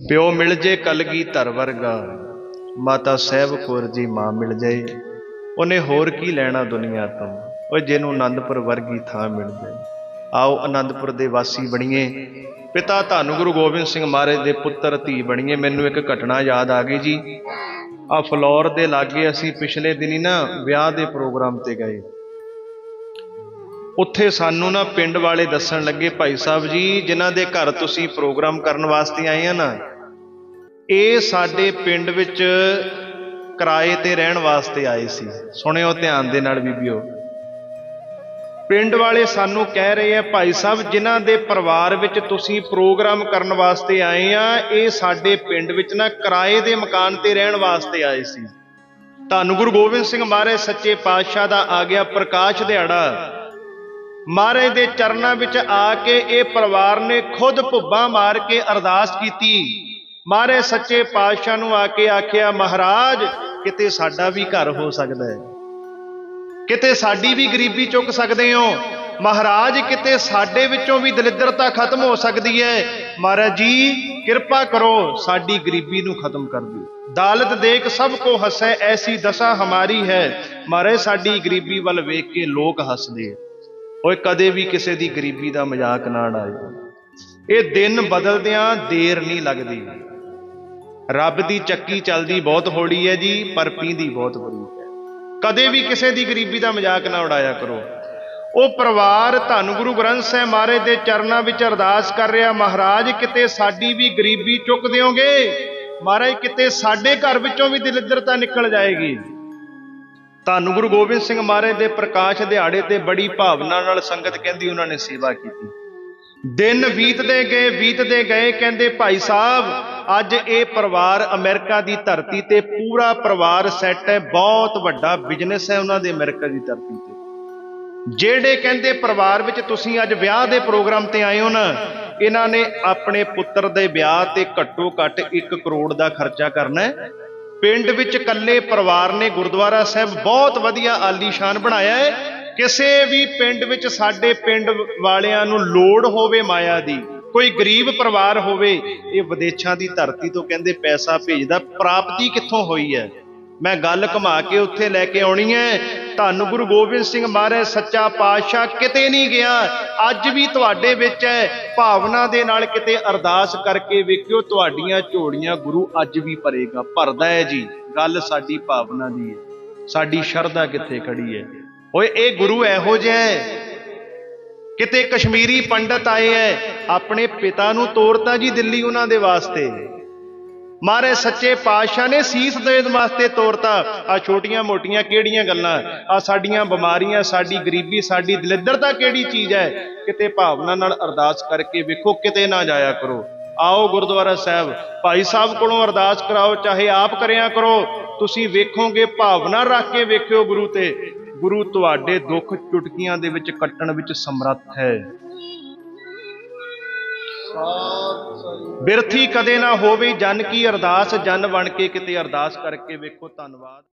प्यो मिल जे कलगी धर वर्गा, माता सहब कौर जी मां मिल जाए, उन्हें होर की लैना दुनिया तो, ओए जिन्हों आनंदपुर वर्गी थां मिल जाए। आओ आनंदपुर दे वासी बणीए, पिता धन गुरु गोबिंद सिंह महाराज दे पुत्र धी बणीए। मैनू एक घटना याद आ गई जी। आ फलौर दे लागे असी पिछले दिनी ना विआह दे प्रोग्राम ते गए। उत्थे सानू ना पिंड वाले दसन लगे, भाई साहब जी जिन्हां दे घर तुसीं प्रोग्राम करन वास्ते आए हैं ना, ये साडे पिंड विच किराए ते रहण वास्ते आए सी। सुणियो ध्यान दे नाल बीबियो, पिंड वाले सानू कह रहे हैं भाई साहब जिन्हां दे परिवार विच तुसीं प्रोग्राम करन वास्ते आए आ, ये साडे पिंड विच ना किराए दे मकान ते रहण वास्ते आए सी। धन गुरु गोबिंद सिंह महाराज सच्चे पातशाह दा आ गया प्रकाश दिहाड़ा। महाराज दे चरनां विच आके ये परिवार ने खुद भुब्बा मार के अरदास कीती। महाराज सच्चे पातशाह नूं आके आखिया, महाराज किते साडा भी घर हो सकदा है, किते साडी भी गरीबी चुक सकदे हो महाराज, किते साडे विचों भी दलिद्रता खत्म हो सकदी है। महाराज जी किरपा करो साडी गरीबी नूं खत्म कर दिओ। दालत देख सबको हसै ऐसी दशा हमारी है। महाराज साडी गरीबी वल वेख के लोग हसदे। ओए कदे भी किसी दी गरीबी दा मजाक ना उड़ाइओ। ये दिन बदलदियां देर नहीं लगदी। रब दी चक्की चलदी बहुत हौली है जी, पर पींदी बहुत बरीक है। कदे भी किसी दी गरीबी दा मजाक ना उड़ाया करो। वो परिवार धन गुरु ग्रंथ साहिब महाराज दे चरनां विच अरदास कर रहा, महाराज किते साडी भी गरीबी चुक दिओगे, महाराज किते साडे घर विचों भी दलिद्रता निकल जाएगी। धन गुरु गोबिंद सिंह महाराज दे प्रकाश दिहाड़े ते बड़ी भावना नाल संगत कहंदी उन्होंने सेवा की। दिन बीतते गए कहंदे भाई साहब अज ये परिवार अमेरिका की धरती ते पूरा परिवार सैट है, बहुत वड्डा बिजनेस है उन्होंने अमेरिका की धरती ते। जेड़े कहंदे परिवार विच तुसीं अज विआह दे प्रोग्राम ते आए हो ना, इन्हां ने अपने पुत्र दे विआह ते घट्टो घट 1 करोड़ का खर्चा करना है। पिंड विच कल्ले परिवार ने गुरुद्वारा साहब बहुत वधिया आलीशान बनाया है। किसी भी पिंड विच साडे पिंड वालियां नूं लोड़ होवे माया दी, कोई गरीब परिवार होवे, ये विदेशां दी धरती तो कहंदे पैसा भेजदा, प्राप्ति कित्थों होई है। मैं गल घुमा के उत्थे लैके आउणी है। धन गुरु गोबिंद सिंह महाराज सच्चा पातशाह किते नहीं गया, अज भी तुहाडे विच है। भावना दे नाल किते अरदास करके वेखिओ, तुहाडीआं झोलियां गुरु अज भी भरेगा, भरदा है जी। गल साडी भावना दी है, साडी शरधा कित्थे खड़ी है। ओए ये गुरु इहो जिहा है। किते कश्मीरी पंडित आए हैं, अपने पिता नूं तोरता जी दिल्ली उन्हां दे वास्ते। महाराज सच्चे पातशाह ने सीस देण वास्ते तोरता। आ छोटियां मोटियां किहड़ियां गल्लां, आ साडियां बीमारियां, साडी गरीबी, साडी दलिद्रता किहड़ी चीज़ है। किते भावना नाल अरदास करके वेखो, किते ना जाया करो। आओ गुरुद्वारा साहब भाई साहब कोलों अरदास कराओ, चाहे आप करिया करो। तुसीं वेखोगे, भावना रख के वेखिओ गुरु ते, गुरु तुहाडे दुख चुटकियां दे विच कट्टण विच समर्थ है। बिरथी कदे ना होवे जन की अरदास, जन बन के किते अरदास करके वेखो। धन्नवाद।